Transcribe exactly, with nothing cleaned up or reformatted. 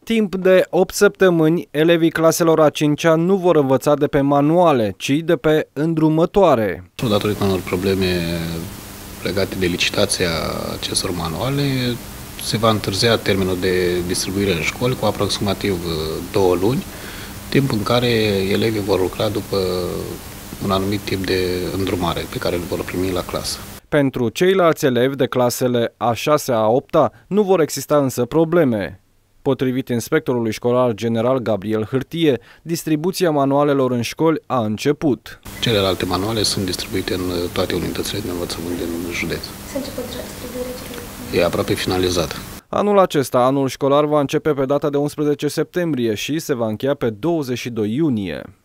Timp de opt săptămâni, elevii claselor a cincea nu vor învăța de pe manuale, ci de pe îndrumătoare. Datorită unor probleme legate de licitația acestor manuale, se va întârzia termenul de distribuire în școli cu aproximativ două luni, timp în care elevii vor lucra după un anumit tip de îndrumare pe care îl vor primi la clasă. Pentru ceilalți elevi de clasele a șasea a opta nu vor exista însă probleme. Potrivit inspectorului școlar general Gabriel Hârtie, distribuția manualelor în școli a început. Celelalte manuale sunt distribuite în toate unitățile de învățământ din județ. S-a început distribuirea? E aproape finalizat. Anul acesta, anul școlar va începe pe data de unsprezece septembrie și se va încheia pe douăzeci și doi iunie.